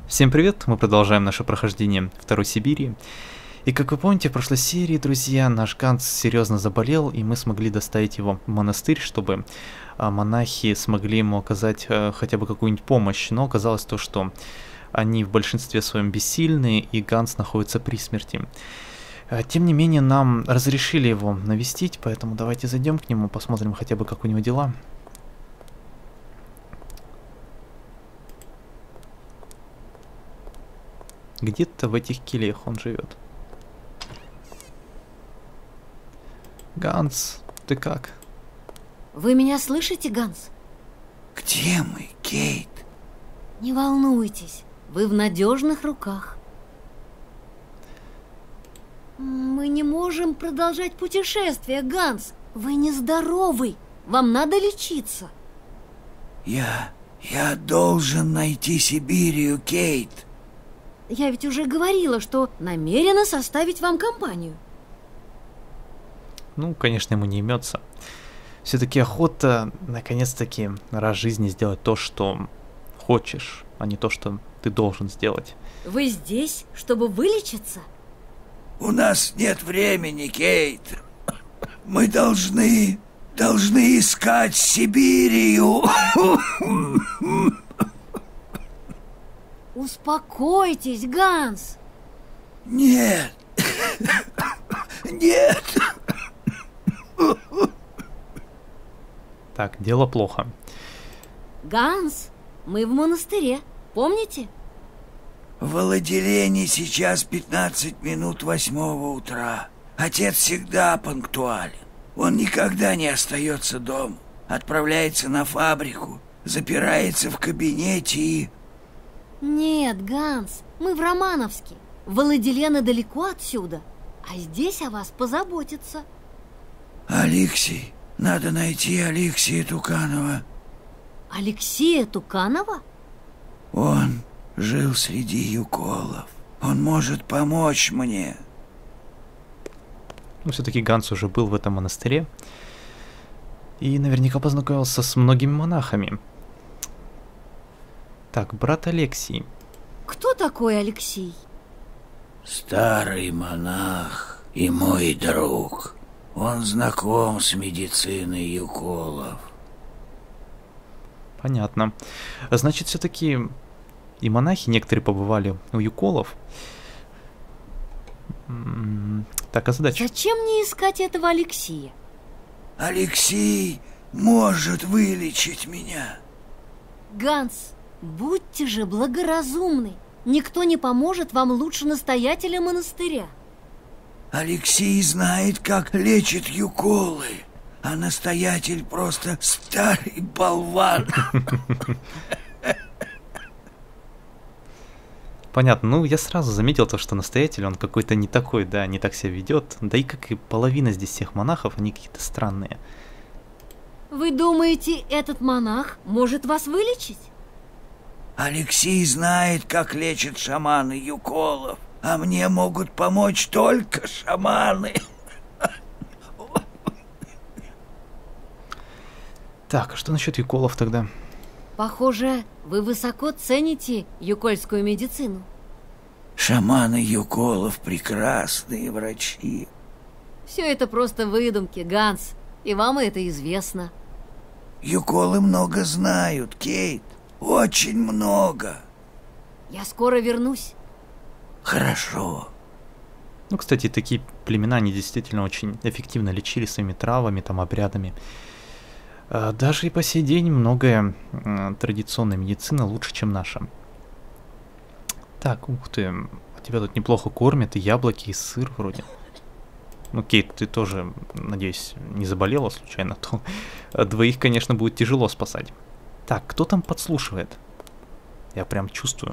Всем привет! Мы продолжаем наше прохождение Второй Сибири. И как вы помните, в прошлой серии, друзья, наш Ганс серьезно заболел, и мы смогли доставить его в монастырь, чтобы монахи смогли ему оказать хотя бы какую-нибудь помощь. Но оказалось то, что они в большинстве своем бессильны, и Ганс находится при смерти. Тем не менее, нам разрешили его навестить, поэтому давайте зайдем к нему, посмотрим хотя бы, как у него дела. Где-то в этих кельях он живет. Ганс, ты как? Вы меня слышите, Ганс? Где мы, Кейт? Не волнуйтесь, вы в надежных руках. Мы не можем продолжать путешествие, Ганс. Вы нездоровый. Вам надо лечиться. Я должен найти Сибирию, Кейт. Я ведь уже говорила, что намерена составить вам компанию. Ну, конечно, ему не имется. Все-таки охота, наконец-таки, раз в жизни сделать то, что хочешь, а не то, что ты должен сделать. Вы здесь, чтобы вылечиться? У нас нет времени, Кейт. Мы должны искать Сибирию. Успокойтесь, Ганс. Нет. Нет. Так, дело плохо. Ганс, мы в монастыре, помните? В Владилене сейчас 15 минут 8 утра. Отец всегда пунктуален. Он никогда не остается дома. Отправляется на фабрику, запирается в кабинете и... Нет, Ганс, мы в Романовске. Владилена далеко отсюда, а здесь о вас позаботятся. Алексей, надо найти Алексея Туканова. Алексея Туканова? Он жил среди юколов. Он может помочь мне. Ну, все-таки Ганс уже был в этом монастыре. И наверняка познакомился с многими монахами. Так, брат Алексей. Кто такой Алексей? Старый монах и мой друг. Он знаком с медициной юколов. Понятно. Значит, все-таки и монахи некоторые побывали у юколов. Так, а задача? Зачем мне искать этого Алексея? Алексей может вылечить меня. Ганс, будьте же благоразумны. Никто не поможет вам лучше настоятеля монастыря. Алексей знает, как лечат юколы, а настоятель просто старый болван. Понятно, ну я сразу заметил то, что настоятель, он какой-то не такой, да, не так себя ведет. Да и как и половина здесь всех монахов, они какие-то странные. Вы думаете, этот монах может вас вылечить? Алексей знает, как лечат шаманы юколов, а мне могут помочь только шаманы. Так, а что насчет юколов тогда? Похоже, вы высоко цените юкольскую медицину. Шаманы юколов прекрасные врачи. Все это просто выдумки, Ганс, и вам это известно. Юколы много знают, Кейт, очень много. Я скоро вернусь. Хорошо. Ну, кстати, такие племена, они действительно очень эффективно лечили своими травами, там, обрядами. Даже и по сей день многое традиционная медицина лучше, чем наша. Так, ух ты, тебя тут неплохо кормят, и яблоки, и сыр вроде. Ну, Кейт, ты тоже, надеюсь, не заболела случайно, то двоих, конечно, будет тяжело спасать. Так, кто там подслушивает? Я прям чувствую.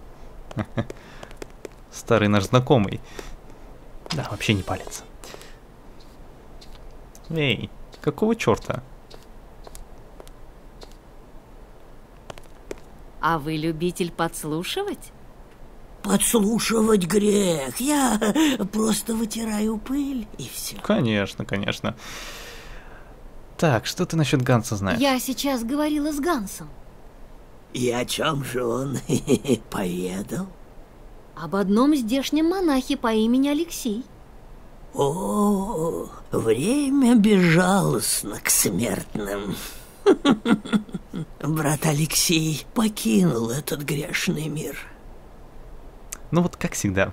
Старый наш знакомый. Да, вообще не палится. Эй, какого черта? А вы любитель подслушивать? Подслушивать грех. Я просто вытираю пыль и все. Конечно, конечно. Так, что ты насчет Ганса знаешь? Я сейчас говорила с Гансом. И о чем же он поведал? Об одном здешнем монахе по имени Алексей. О, время безжалостно к смертным. Брат Алексей покинул этот грешный мир. Ну вот как всегда.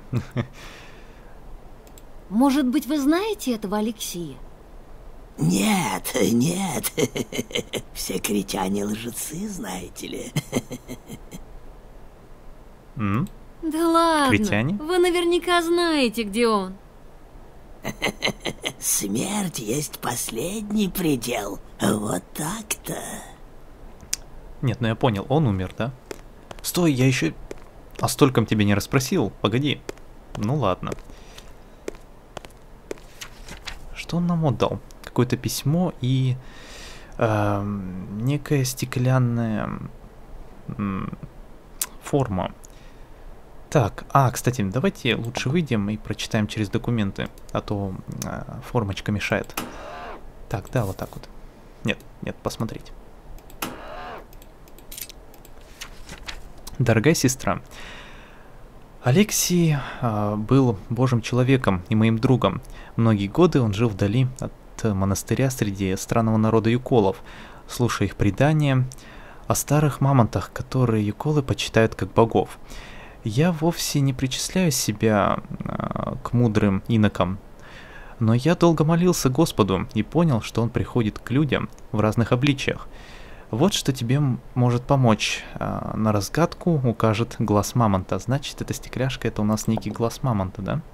Может быть, вы знаете этого Алексея? Нет, нет. Все критяне лжецы, знаете ли. Да ладно, Критяне? вы наверняка знаете, где он. Смерть есть последний предел. Вот так-то. Нет, ну я понял, он умер, да? Стой, я еще о стольком тебе не расспросил. Погоди. Ну ладно. Что он нам отдал? Какое-то письмо и некая стеклянная форма. Так, кстати, давайте лучше выйдем и прочитаем через документы, а то формочка мешает. Так, да, вот так вот. Нет, посмотрите. Дорогая сестра, Алексей был Божьим человеком и моим другом. Многие годы он жил вдали от монастыря среди странного народа юколов, слушая их предания о старых мамонтах, которые юколы почитают как богов. Я вовсе не причисляю себя к мудрым инокам, но я долго молился Господу и понял, что Он приходит к людям в разных обличиях. Вот что тебе может помочь. На разгадку укажет глаз мамонта. Значит, эта стекляшка — это у нас некий глаз мамонта,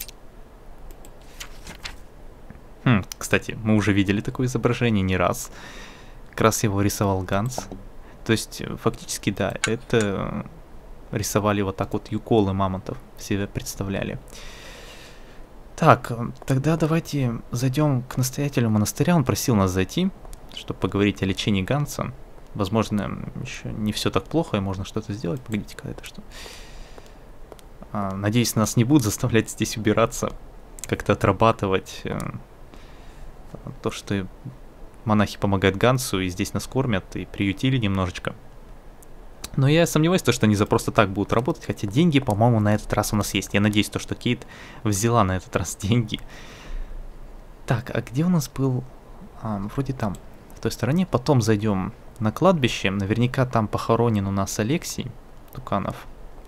да? Кстати, мы уже видели такое изображение не раз. Как раз его рисовал Ганс. То есть, фактически, да, это рисовали вот так вот юколы мамонтов. Себе представляли. Так, тогда давайте зайдем к настоятелю монастыря. Он просил нас зайти, чтобы поговорить о лечении Ганса. Возможно, еще не все так плохо, и можно что-то сделать. Погодите-ка, это что? Надеюсь, нас не будут заставлять здесь убираться, как-то отрабатывать то, что монахи помогают Гансу, и здесь нас кормят, и приютили немножечко. Но я сомневаюсь, что они за просто так будут работать, хотя деньги, по-моему, на этот раз у нас есть. Я надеюсь, что Кейт взяла на этот раз деньги. Так, а где у нас был... вроде там, в той стороне. Потом зайдем на кладбище. Наверняка там похоронен у нас Алексей Туканов.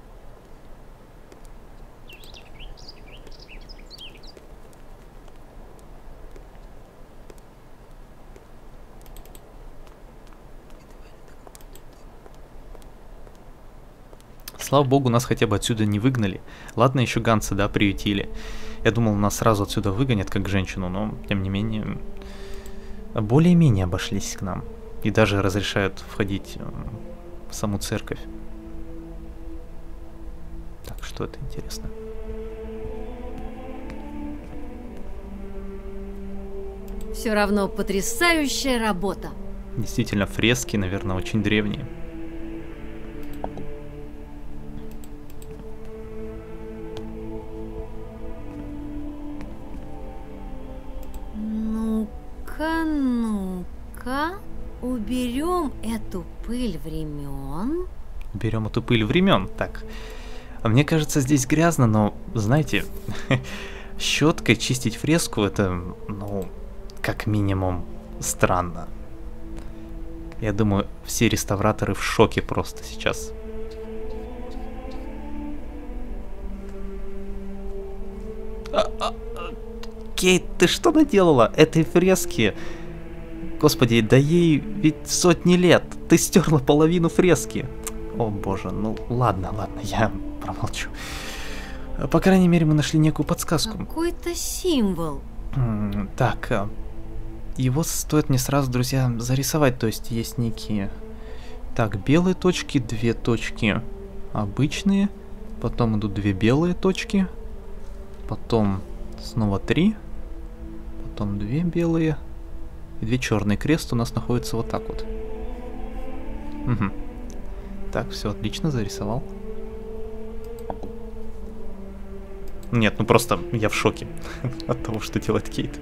Слава богу, нас хотя бы отсюда не выгнали. Ладно, еще Ганса, да, приютили. Я думал, нас сразу отсюда выгонят, как женщину, но, тем не менее, более-менее обошлись к нам. И даже разрешают входить в саму церковь. Так, что это интересно? Все равно потрясающая работа. Действительно, фрески, наверное, очень древние. Ну-ка, уберем эту пыль времен. Берем эту пыль времен. Так, мне кажется, здесь грязно, но, знаете, щеткой чистить фреску — это, ну, как минимум, странно. Я думаю, все реставраторы в шоке просто сейчас. Кейт, ты что наделала? Этой фрески? Господи, да ей ведь сотни лет. Ты стерла половину фрески. О боже, ну ладно, я промолчу. По крайней мере, мы нашли некую подсказку. Какой-то символ. Так, его стоит мне сразу, друзья, зарисовать. То есть есть некие... Так, белые точки, 2 точки обычные. Потом идут 2 белые точки. Потом снова 3. Потом 2 белые. И 2 черные. Крест у нас находится вот так вот. Угу. Так, все отлично, зарисовал. Нет, ну просто я в шоке от того, что делает Кейт.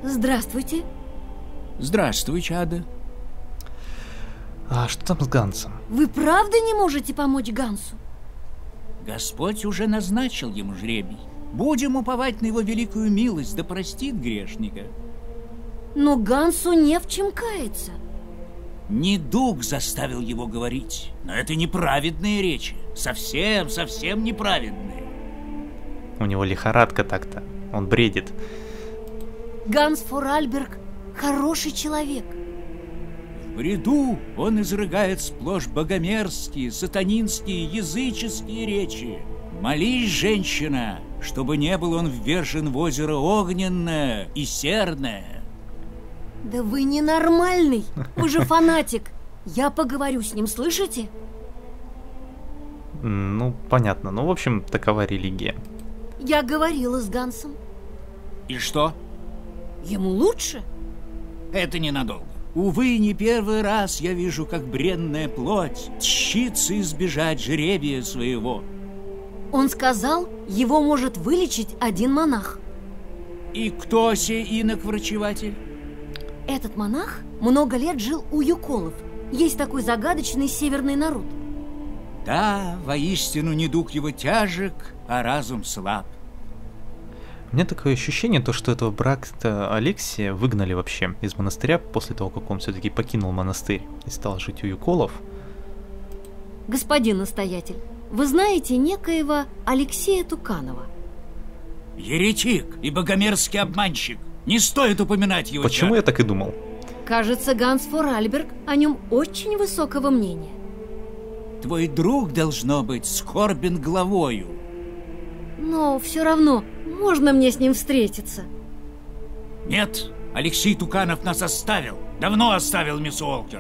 Здравствуйте. Здравствуй, чадо. А что там с Гансом? Вы правда не можете помочь Гансу? Господь уже назначил ему жребий. Будем уповать на его великую милость, да простит грешника. Но Гансу не в чем каяться. Недуг заставил его говорить. Но это неправедные речи. Совсем неправедные. У него лихорадка так-то. Он бредит. Ганс Форальберг хороший человек. В бреду он изрыгает сплошь богомерзкие, сатанинские, языческие речи. Молись, женщина, чтобы не был он ввержен в озеро огненное и серное. Да вы ненормальный. Вы же фанатик. Я поговорю с ним, слышите? Ну, понятно. Ну, в общем, такова религия. Я говорила с Гансом. И что? Ему лучше? Это ненадолго. Увы, не первый раз я вижу, как бренная плоть тщится избежать жребия своего. Он сказал, его может вылечить один монах. И кто сей инок-врачеватель? Этот монах много лет жил у юколов. Есть такой загадочный северный народ. Да, воистину недуг его тяжек, а разум слаб. У меня такое ощущение, то, что этого брата Алексия выгнали вообще из монастыря после того, как он все-таки покинул монастырь и стал жить у юколов. Господин настоятель, вы знаете некоего Алексея Туканова? Еретик и богомерзкий обманщик. Не стоит упоминать его. Почему я так и думал? Кажется, Ганс Форальберг о нем очень высокого мнения. Твой друг, должно быть, скорбен головою. Но все равно, можно мне с ним встретиться? Нет, Алексей Туканов нас оставил. Давно оставил, мисс Уолкер.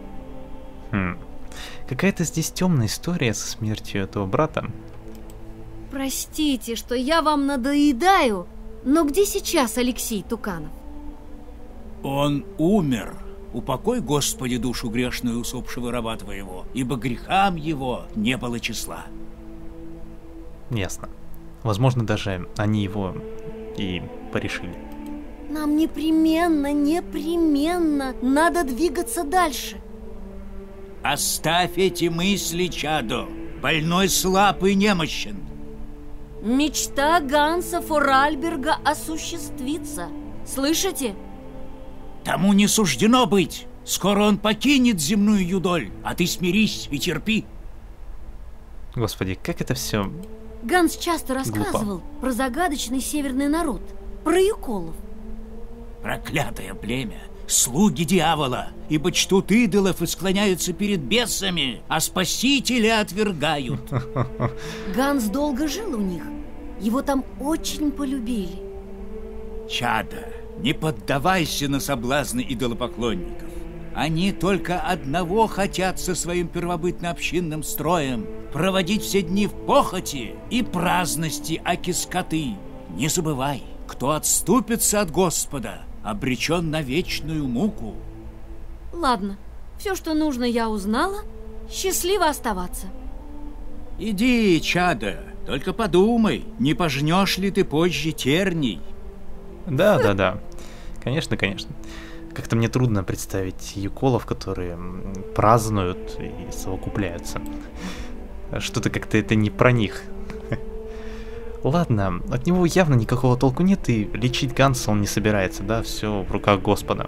Какая-то здесь темная история со смертью этого брата. Простите, что я вам надоедаю, но где сейчас Алексей Туканов? Он умер. Упокой, Господи, душу грешную усопшего раба твоего, ибо грехам его не было числа. Ясно. Возможно, даже они его и порешили. Нам непременно надо двигаться дальше. Оставь эти мысли, чадо. Больной слаб и немощен. Мечта Ганса Форальберга осуществится. Слышите? Тому не суждено быть. Скоро он покинет земную юдоль, а ты смирись и терпи. Господи, как это все... Ганс часто рассказывал про загадочный северный народ, про юколов. Проклятое племя, слуги дьявола, ибо чтут идолов и склоняются перед бесами, а спасителя отвергают. Ганс долго жил у них. Его там очень полюбили. Чадо, не поддавайся на соблазны идолопоклонников. Они только одного хотят со своим первобытно-общинным строем проводить все дни в похоти и праздности аки скоты. Не забывай, кто отступится от Господа, обречен на вечную муку. Ладно, все, что нужно, я узнала. Счастливо оставаться. Иди, чадо, только подумай, не пожнешь ли ты позже терней. Да. Конечно. Как-то мне трудно представить юколов, которые празднуют и совокупляются. Что-то как-то это не про них. Ладно, от него явно никакого толку нет, и лечить Ганса он не собирается, да, все в руках Господа.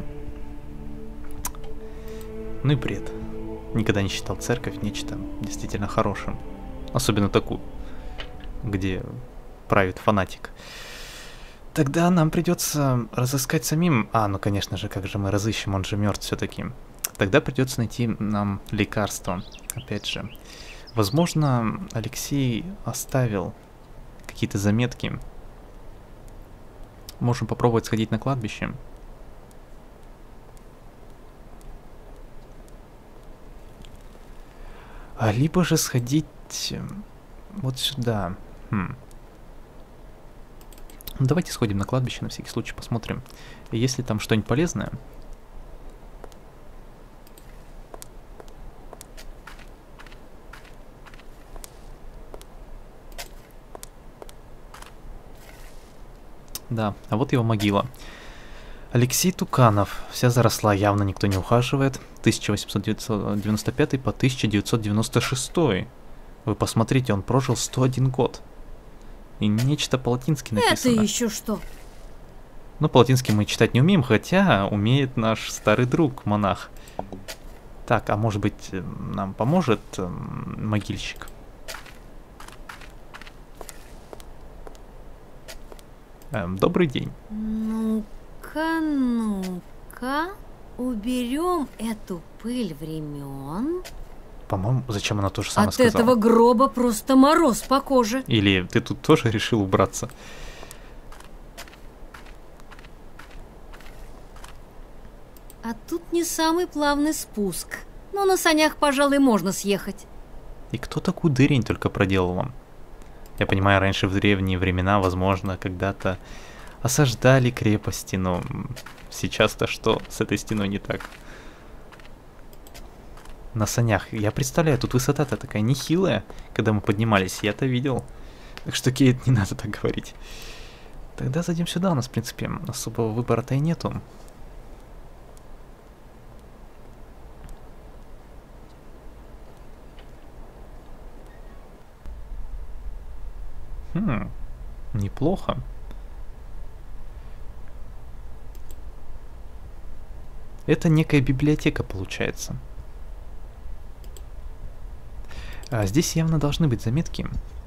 Ну и бред. Никогда не считал церковь нечто действительно хорошим. Особенно такую, где правит фанатик. Тогда нам придется разыскать самим... ну конечно же, как же мы разыщем, он же мертв все-таки. Тогда придется найти нам лекарство. Опять же. Возможно, Алексей оставил какие-то заметки. Можем попробовать сходить на кладбище. Либо же сходить вот сюда. Ну, давайте сходим на кладбище, на всякий случай посмотрим, есть ли там что-нибудь полезное. Да, а вот его могила. Алексей Туканов. Вся заросла, явно никто не ухаживает. 1895 по 1996. Вы посмотрите, он прожил 101 год. И нечто по-латински написано. Это еще что? Ну, по-латински мы читать не умеем, хотя умеет наш старый друг, монах. Так, а может быть, нам поможет могильщик? Добрый день. Ну-ка, ну-ка, уберем эту пыль времен. По-моему, зачем она то же самое От сказала? этого гроба просто мороз по коже. Или ты тут тоже решил убраться? А тут не самый плавный спуск. Но на санях, пожалуй, можно съехать. И кто такую дырень только проделал вам? Я понимаю, раньше в древние времена, возможно, когда-то осаждали крепости, но сейчас-то что с этой стеной не так? На санях. Я представляю, тут высота-то такая нехилая, когда мы поднимались, я-то видел. Так что, Кейт, не надо так говорить. Тогда зайдем сюда, у нас, в принципе, особого выбора-то и нету. Неплохо. Это некая библиотека получается. А здесь явно должны быть заметки.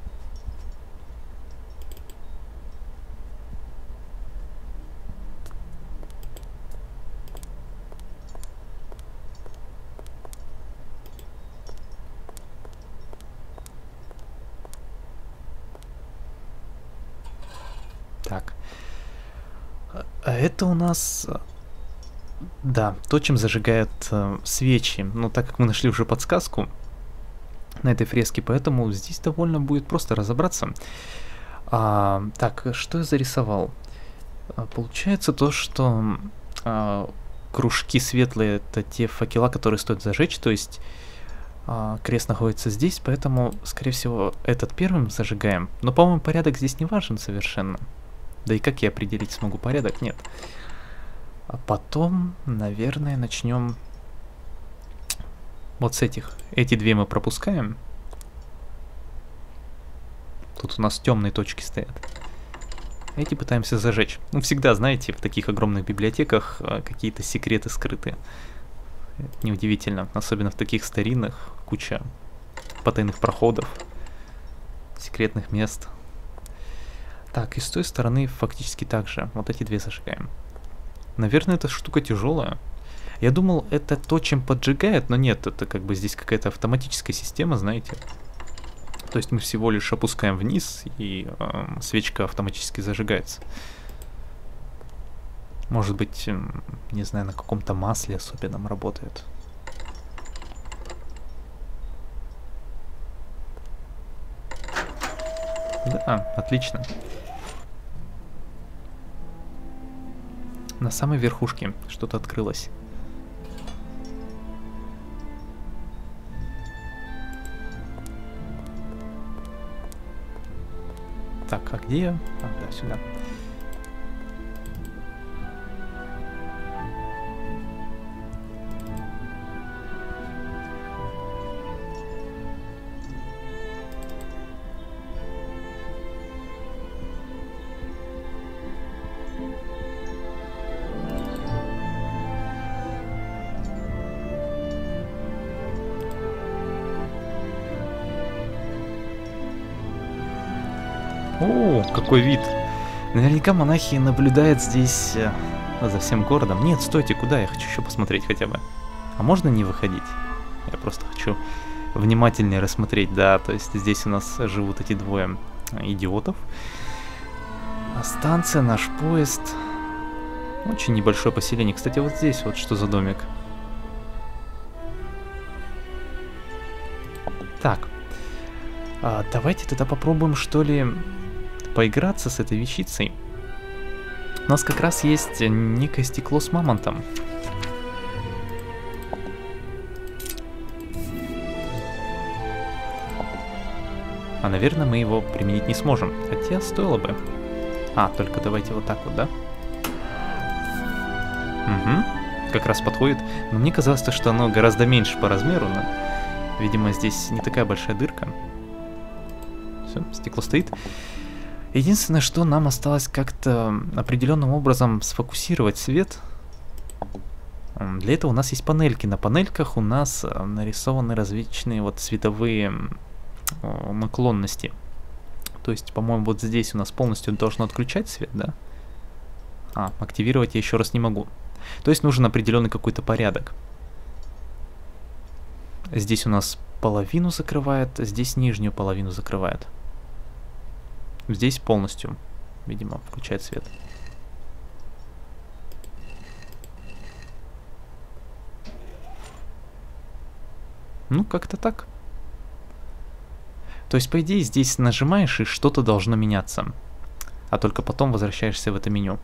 Так. А это у нас... Да, то, чем зажигают свечи. Но так как мы нашли уже подсказку на этой фреске, поэтому здесь довольно будет просто разобраться. Так, что я зарисовал? Получается то, что кружки светлые — это те факела, которые стоит зажечь, то есть крест находится здесь, поэтому, скорее всего, этот первым зажигаем. Но, по-моему, порядок здесь не важен совершенно. Да и как я определить смогу порядок? Нет. А потом, наверное, начнем вот с этих. Эти две мы пропускаем. Тут у нас темные точки стоят. Эти пытаемся зажечь. Ну, всегда, знаете, в таких огромных библиотеках какие-то секреты скрыты. Неудивительно. Особенно в таких старинных. Куча потайных проходов. Секретных мест. Так, и с той стороны фактически так же. Вот эти две зажигаем. Наверное, эта штука тяжелая. Я думал, это то, чем поджигает, но нет, это как бы здесь какая-то автоматическая система, знаете. То есть мы всего лишь опускаем вниз, и свечка автоматически зажигается. Может быть, не знаю, на каком-то масле особенном работает. Да, отлично. На самой верхушке что-то открылось. Так, а где я? Да, сюда. О, какой вид! Наверняка монахи наблюдают здесь за всем городом. Нет, стойте, куда? Я хочу еще посмотреть хотя бы. А можно не выходить? Я просто хочу внимательнее рассмотреть. Да, то есть здесь у нас живут эти двое идиотов. А станция, наш поезд. Очень небольшое поселение. Кстати, вот здесь вот что за домик. Так. Давайте тогда попробуем, что ли, поиграться с этой вещицей. У нас как раз есть некое стекло с мамонтом. А, наверное, мы его применить не сможем. Хотя стоило бы. Только давайте вот так вот, да? Угу. Как раз подходит. Но мне казалось, что оно гораздо меньше по размеру, но, видимо, здесь не такая большая дырка. Все, стекло стоит. Единственное, что нам осталось как-то определенным образом сфокусировать свет. Для этого у нас есть панельки. На панельках у нас нарисованы различные вот цветовые наклонности. То есть, по-моему, вот здесь у нас полностью должно отключать свет, да? Активировать я еще раз не могу. То есть нужен определенный какой-то порядок. Здесь у нас половину закрывает, здесь нижнюю половину закрывает. Здесь полностью, видимо, включает свет. Ну, как-то так. То есть, по идее, здесь нажимаешь, и что-то должно меняться. А только потом возвращаешься в это меню.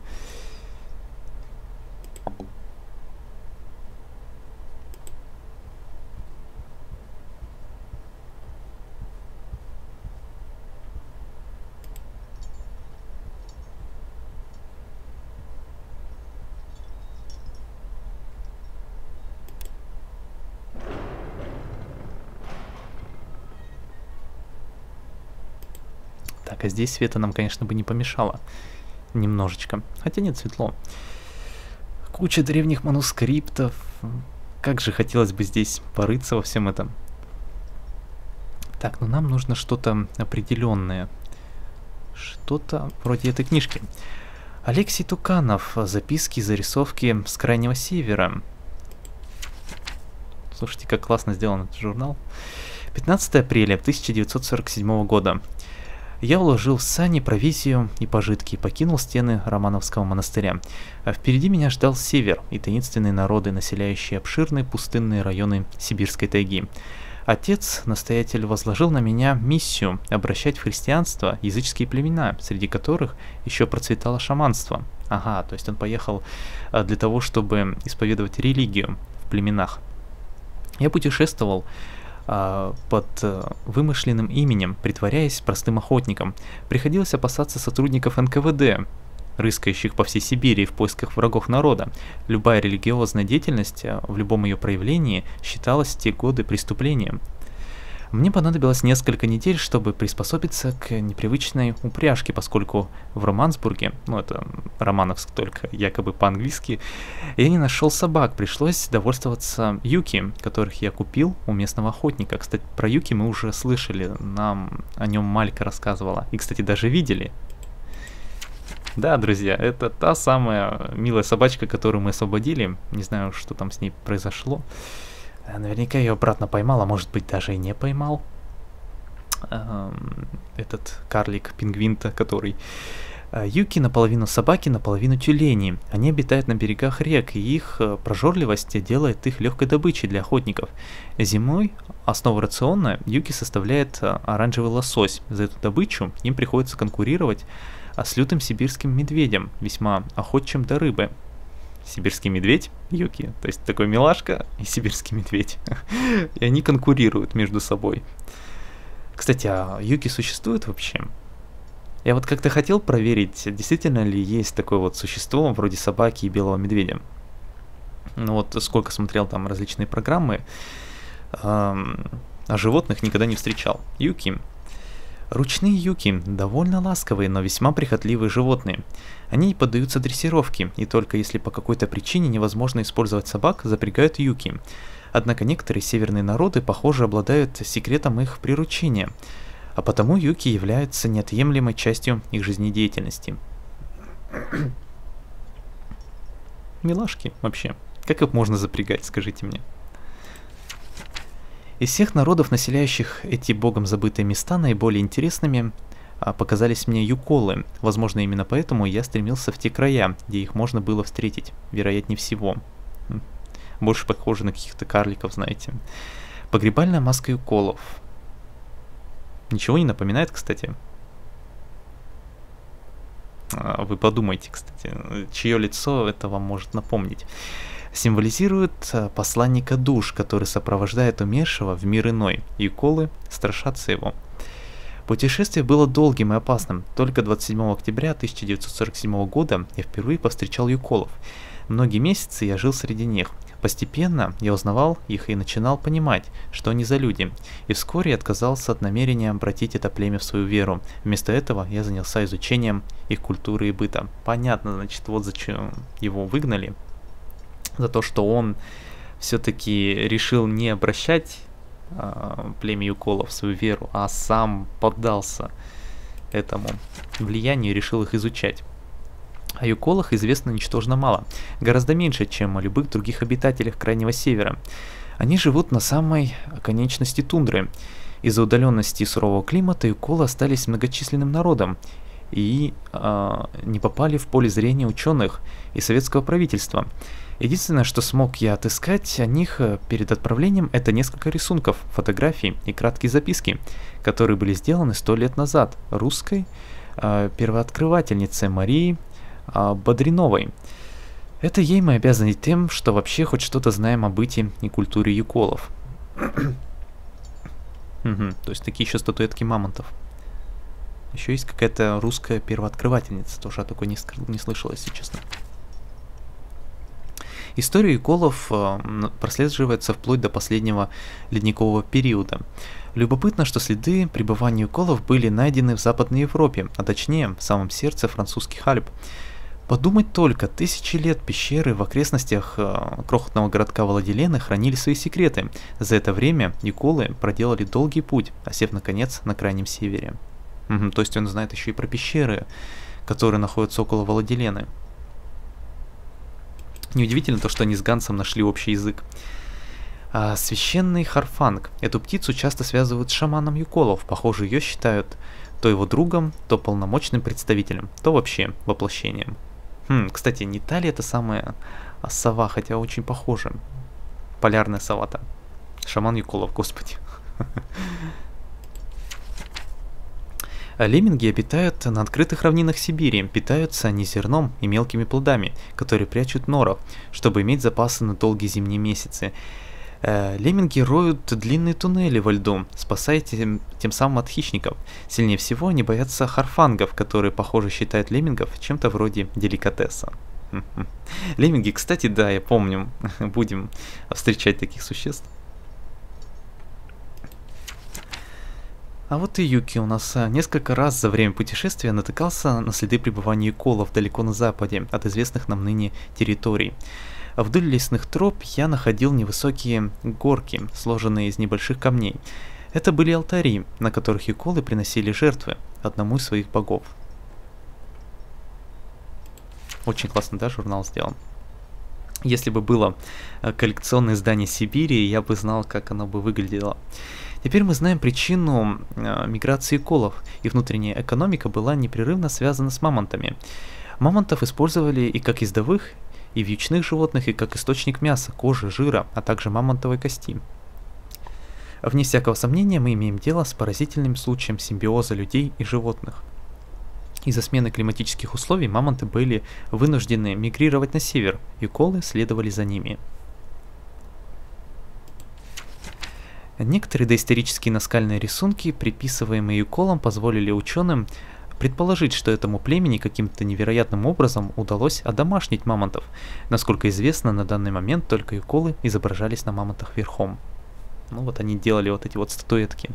Так, а здесь света нам, конечно, бы не помешало. Немножечко. Хотя нет, светло. Куча древних манускриптов. Как же хотелось бы здесь порыться во всем этом. Так, ну нам нужно что-то определенное. Что-то вроде этой книжки. Алексей Туканов. Записки и зарисовки с Крайнего Севера. Слушайте, как классно сделан этот журнал. 15 апреля 1947 года. Я уложил в сани провизию и пожитки и покинул стены Романовского монастыря. А впереди меня ждал север и таинственные народы, населяющие обширные пустынные районы сибирской тайги. Отец, настоятель, возложил на меня миссию обращать в христианство языческие племена, среди которых еще процветало шаманство. Ага, то есть он поехал для того, чтобы исповедовать религию в племенах. Я путешествовал под вымышленным именем, притворяясь простым охотником. Приходилось опасаться сотрудников НКВД, рыскающих по всей Сибири в поисках врагов народа. Любая религиозная деятельность в любом ее проявлении считалась в те годы преступлением. Мне понадобилось несколько недель, чтобы приспособиться к непривычной упряжке, поскольку в Романсбурге, ну это Романовск только якобы по-английски, я не нашел собак, пришлось довольствоваться юки, которых я купил у местного охотника. Кстати, про юки мы уже слышали, нам о нем Малька рассказывала, и, кстати, даже видели. Да, друзья, это та самая милая собачка, которую мы освободили, не знаю, что там с ней произошло. Наверняка ее обратно поймал, а может быть даже и не поймал. Этот карлик-пингвин-то, который... Юки наполовину собаки, наполовину тюлени. Они обитают на берегах рек, и их прожорливость делает их легкой добычей для охотников. Зимой основа рациона юки составляет оранжевый лосось. За эту добычу им приходится конкурировать с лютым сибирским медведем, весьма охотчим до рыбы. Сибирский медведь, юки, то есть такой милашка и сибирский медведь. И они конкурируют между собой. Кстати, а юки существуют вообще? Я вот как-то хотел проверить, действительно ли есть такое вот существо вроде собаки и белого медведя. Ну вот сколько смотрел там различные программы, а животных никогда не встречал. Юки. Ручные юки довольно ласковые, но весьма прихотливые животные. Они не поддаются дрессировке, и только если по какой-то причине невозможно использовать собак, запрягают юки. Однако некоторые северные народы, похоже, обладают секретом их приручения, а потому юки являются неотъемлемой частью их жизнедеятельности. Милашки вообще. Как их можно запрягать, скажите мне? Из всех народов, населяющих эти богом забытые места, наиболее интересными показались мне юколы. Возможно, именно поэтому я стремился в те края, где их можно было встретить. Вероятнее всего. Больше похоже на каких-то карликов, знаете. Погребальная маска юколов. Ничего не напоминает, кстати. Вы подумайте, кстати, чье лицо это вам может напомнить. Символизирует посланника душ, который сопровождает умершего в мир иной. Юколы страшатся его. Путешествие было долгим и опасным. Только 27 октября 1947 года я впервые повстречал юколов. Многие месяцы я жил среди них. Постепенно я узнавал их и начинал понимать, что они за люди. И вскоре я отказался от намерения обратить это племя в свою веру. Вместо этого я занялся изучением их культуры и быта. Понятно, значит, вот зачем его выгнали. За то, что он все-таки решил не обращать племя Юколов в свою веру, а сам поддался этому влиянию и решил их изучать. О Юколах известно ничтожно мало, гораздо меньше, чем о любых других обитателях Крайнего Севера. Они живут на самой оконечности тундры. Из-за удаленности и сурового климата Юколы остались многочисленным народом и не попали в поле зрения ученых и советского правительства. Единственное, что смог я отыскать о них перед отправлением, это несколько рисунков, фотографий и краткие записки, которые были сделаны 100 лет назад русской первооткрывательницей Марией Бодриновой. Это ей мы обязаны тем, что вообще хоть что-то знаем о быте и культуре Юколов. То есть такие еще статуэтки мамонтов. Еще есть какая-то русская первооткрывательница, тоже я такой не слышал, если честно. История Юколов прослеживается вплоть до последнего ледникового периода. Любопытно, что следы пребывания Юколов были найдены в Западной Европе, а точнее в самом сердце французских Альп. Подумать только, тысячи лет пещеры в окрестностях крохотного городка Владилены хранили свои секреты. За это время Юколы проделали долгий путь, осев наконец на Крайнем Севере. То есть он знает еще и про пещеры, которые находятся около Владилены. Неудивительно то, что они с Гансом нашли общий язык. Священный Харфанг. Эту птицу часто связывают с шаманом Юколов. Похоже, ее считают то его другом, то полномочным представителем, то вообще воплощением. Кстати, не та ли это самая сова, хотя очень похожа. Полярная сова-то. Шаман Юколов, господи. Лемминги обитают на открытых равнинах Сибири, питаются они зерном и мелкими плодами, которые прячут норов, чтобы иметь запасы на долгие зимние месяцы. Лемминги роют длинные туннели во льду, спасая тем самым от хищников. Сильнее всего они боятся харфангов, которые, похоже, считают леммингов чем-то вроде деликатеса. Лемминги, кстати, да, я помню, будем встречать таких существ. А вот и Юки у нас несколько раз за время путешествия натыкался на следы пребывания Юколов далеко на западе от известных нам ныне территорий. Вдоль лесных троп я находил невысокие горки, сложенные из небольших камней. Это были алтари, на которых Юколы приносили жертвы одному из своих богов. Очень классно, да, журнал сделан. Если бы было коллекционное издание Сибири, я бы знал, как оно бы выглядело. Теперь мы знаем причину миграции Юколов. Их внутренняя экономика была непрерывно связана с мамонтами. Мамонтов использовали и как ездовых, и вьючных животных, и как источник мяса, кожи, жира, а также мамонтовой кости. Вне всякого сомнения мы имеем дело с поразительным случаем симбиоза людей и животных. Из-за смены климатических условий мамонты были вынуждены мигрировать на север, Юколы следовали за ними. Некоторые доисторические наскальные рисунки, приписываемые Юколам, позволили ученым предположить, что этому племени каким-то невероятным образом удалось одомашнить мамонтов. Насколько известно, на данный момент только Юколы изображались на мамонтах верхом. Ну вот они делали вот эти вот статуэтки.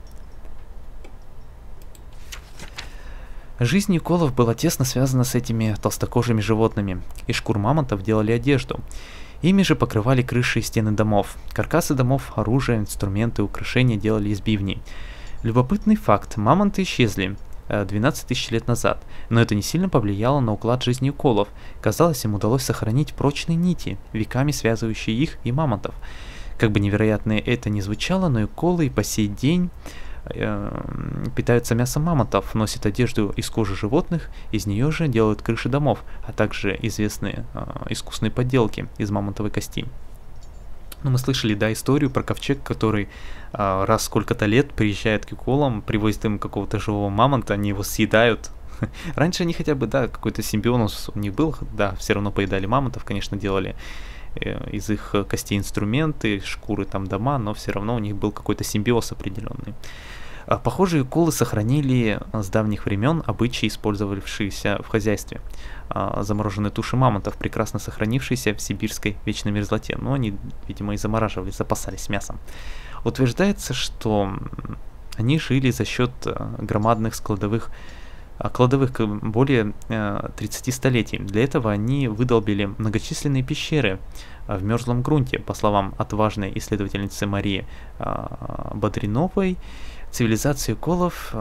Жизнь Юколов была тесно связана с этими толстокожими животными. Из шкур мамонтов делали одежду. Ими же покрывали крыши и стены домов. Каркасы домов, оружие, инструменты, украшения делали из бивней. Любопытный факт. Мамонты исчезли 12 тысяч лет назад, но это не сильно повлияло на уклад жизни Юколов. Казалось, им удалось сохранить прочные нити, веками связывающие их и мамонтов. Как бы невероятно это ни звучало, но Юколы и по сей день питаются мясом мамонтов, носят одежду из кожи животных, из нее же делают крыши домов, а также известные искусные подделки из мамонтовой кости. Ну, мы слышали, да, историю про ковчег, который раз в сколько-то лет приезжает к Юколам, привозит им какого-то живого мамонта, они его съедают. Раньше они хотя бы, да, какой-то симбиоз у них был, да, все равно поедали мамонтов, конечно, делали из их костей инструменты, шкуры там дома, но все равно у них был какой-то симбиоз определенный. Похожие уколы сохранили с давних времен обычаи, использовавшиеся в хозяйстве. Замороженные туши мамонтов, прекрасно сохранившиеся в сибирской вечной мерзлоте, но они, видимо, и замораживали, запасались мясом. Утверждается, что они жили за счет громадных кладовых более 30 столетий. Для этого они выдолбили многочисленные пещеры в мерзлом грунте. По словам отважной исследовательницы Марии Бодриновой, цивилизация уколов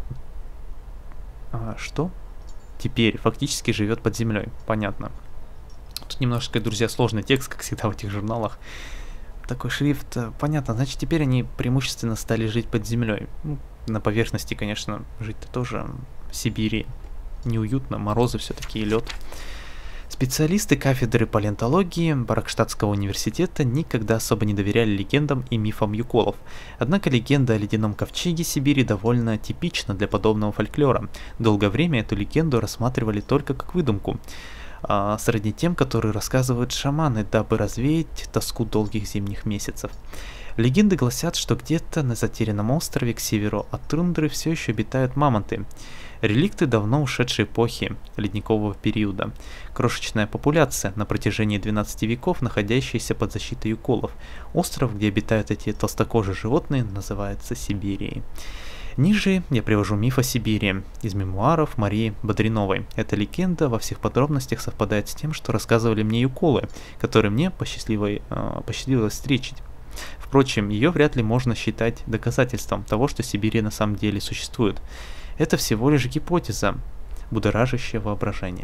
теперь фактически живет под землей. Понятно. Тут немножко, друзья, сложный текст, как всегда в этих журналах. Такой шрифт, понятно, значит, теперь они преимущественно стали жить под землей. На поверхности, конечно, жить-то тоже в Сибири неуютно, морозы все-таки и лед. Специалисты кафедры палеонтологии Баракштадтского университета никогда особо не доверяли легендам и мифам юколов. Однако легенда о ледяном ковчеге Сибири довольно типична для подобного фольклора. Долгое время эту легенду рассматривали только как выдумку, сродни тем, которые рассказывают шаманы, дабы развеять тоску долгих зимних месяцев. Легенды гласят, что где-то на затерянном острове к северу от тундры все еще обитают мамонты. Реликты давно ушедшей эпохи ледникового периода. Крошечная популяция на протяжении 12 веков, находящаяся под защитой юколов. Остров, где обитают эти толстокожие животные, называется Сибирией. Ниже я привожу миф о Сибири из мемуаров Марии Бодриновой. Эта легенда во всех подробностях совпадает с тем, что рассказывали мне юколы, которые мне посчастливилось встретить. Впрочем, ее вряд ли можно считать доказательством того, что Сибирь на самом деле существует. Это всего лишь гипотеза, будоражащее воображение.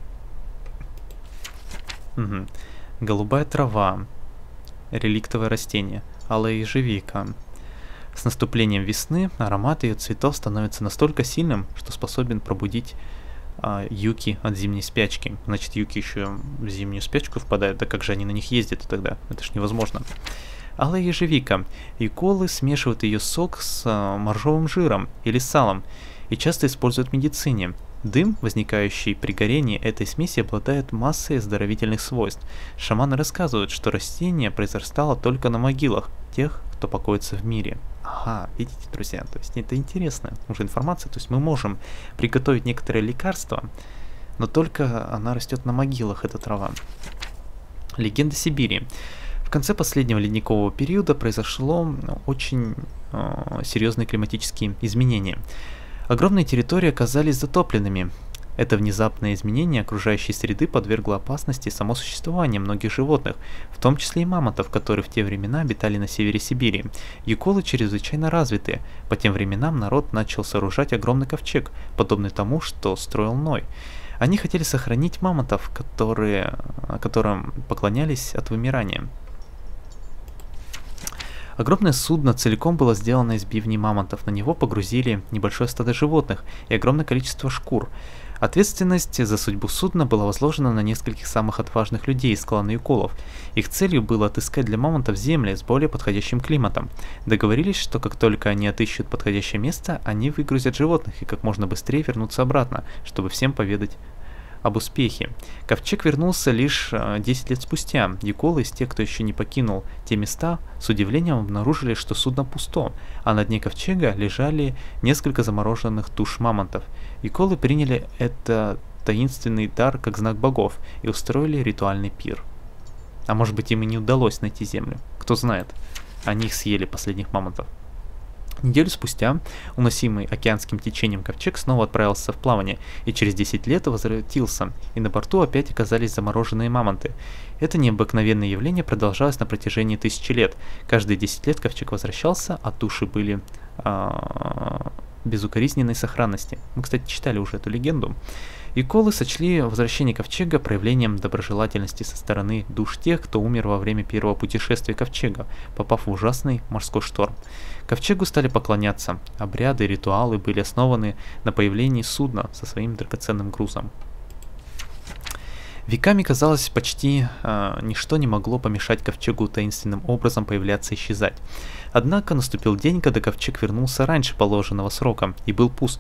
Голубая трава, реликтовое растение, алая ежевика. С наступлением весны аромат ее цветов становится настолько сильным, что способен пробудить юки от зимней спячки. Значит, юки еще в зимнюю спячку впадают, да как же они на них ездят тогда? Это ж невозможно. Алая ежевика. Юколы смешивают ее сок с моржовым жиром или салом и часто используют в медицине. Дым, возникающий при горении этой смеси, обладает массой оздоровительных свойств. Шаманы рассказывают, что растение произрастало только на могилах тех, кто покоится в мире. Ага, видите, друзья, то есть это интересная уже информация, то есть мы можем приготовить некоторые лекарства, но только она растет на могилах, эта трава. Легенда Сибири. В конце последнего ледникового периода произошло очень серьезные климатические изменения. Огромные территории оказались затопленными. Это внезапное изменение окружающей среды подвергло опасности само существование многих животных, в том числе и мамонтов, которые в те времена обитали на севере Сибири. Юколы чрезвычайно развиты. По тем временам народ начал сооружать огромный ковчег, подобный тому, что строил Ной. Они хотели сохранить мамонтов, которым поклонялись от вымирания. Огромное судно целиком было сделано из бивней мамонтов. На него погрузили небольшое стадо животных и огромное количество шкур. Ответственность за судьбу судна была возложена на нескольких самых отважных людей из клана юколов. Их целью было отыскать для мамонтов земли с более подходящим климатом. Договорились, что как только они отыщут подходящее место, они выгрузят животных и как можно быстрее вернутся обратно, чтобы всем поведать об успехе. Ковчег вернулся лишь 10 лет спустя. Юколы из тех, кто еще не покинул те места, с удивлением обнаружили, что судно пусто, а на дне ковчега лежали несколько замороженных туш мамонтов. Юколы приняли этот таинственный дар как знак богов и устроили ритуальный пир. А может быть, им и не удалось найти землю. Кто знает. Они их съели, последних мамонтов. Неделю спустя, уносимый океанским течением ковчег снова отправился в плавание, и через 10 лет возвратился, и на борту опять оказались замороженные мамонты. Это необыкновенное явление продолжалось на протяжении 1000 лет. Каждые 10 лет ковчег возвращался, а туши были безукоризненной сохранности. Мы, кстати, читали уже эту легенду. Юколы сочли возвращение ковчега проявлением доброжелательности со стороны душ тех, кто умер во время первого путешествия ковчега, попав в ужасный морской шторм. Ковчегу стали поклоняться. Обряды и ритуалы были основаны на появлении судна со своим драгоценным грузом. Веками, казалось, почти ничто не могло помешать ковчегу таинственным образом появляться и исчезать. Однако наступил день, когда ковчег вернулся раньше положенного срока и был пуст.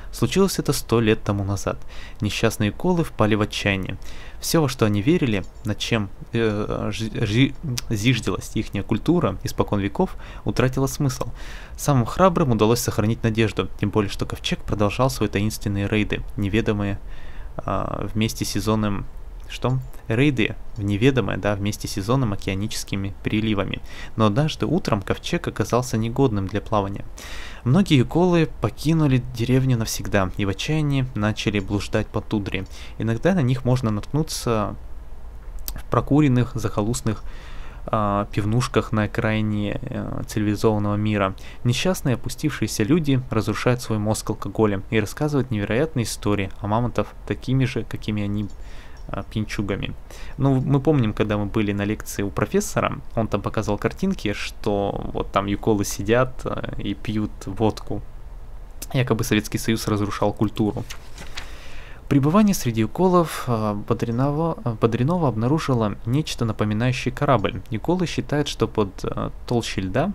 Случилось это 100 лет тому назад. Несчастные колы впали в отчаяние. Все, во что они верили, над чем зиждилась ихняя культура испокон веков, утратило смысл. Самым храбрым удалось сохранить надежду, тем более, что Ковчег продолжал свои таинственные рейды, неведомые вместе с сезонным... Рейды в неведомое, вместе с сезонным океаническими приливами. Но однажды утром Ковчег оказался негодным для плавания. Многие колы покинули деревню навсегда и в отчаянии начали блуждать по тундре. Иногда на них можно наткнуться в прокуренных, захолустных пивнушках на окраине цивилизованного мира. Несчастные опустившиеся люди разрушают свой мозг алкоголем и рассказывают невероятные истории о мамонтах такими же, какими они пьянчугами. Ну, мы помним, когда мы были на лекции у профессора, он там показывал картинки, что вот там юколы сидят и пьют водку. Якобы Советский Союз разрушал культуру. Пребывание среди юколов Бодринова обнаружило нечто напоминающее корабль. Юколы считают, что под толщей льда,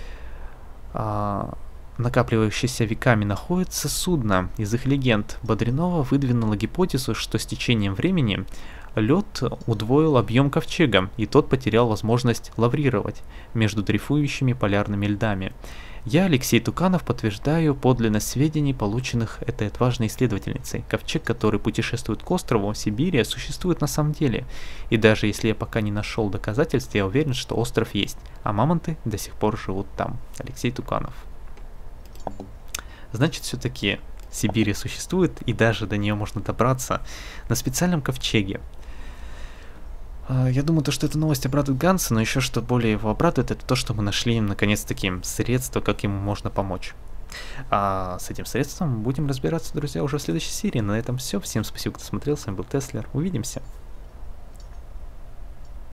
накапливающееся веками, находится судно. Из их легенд Бодринова выдвинула гипотезу, что с течением времени лед удвоил объем ковчега, и тот потерял возможность лаврировать между дрейфующими полярными льдами. Я, Алексей Туканов, подтверждаю подлинность сведений, полученных этой отважной исследовательницей. Ковчег, который путешествует к острову Сибири, существует на самом деле. И даже если я пока не нашел доказательств, я уверен, что остров есть, а мамонты до сих пор живут там. Алексей Туканов. Значит, все-таки Сибирь существует, и даже до нее можно добраться на специальном ковчеге. Я думаю, что эта новость обрадует Ганса, но еще что более его обрадует, это то, что мы нашли наконец-таки средство, как ему можно помочь. А с этим средством будем разбираться, друзья, уже в следующей серии. На этом все. Всем спасибо, кто смотрел. С вами был Теслер. Увидимся.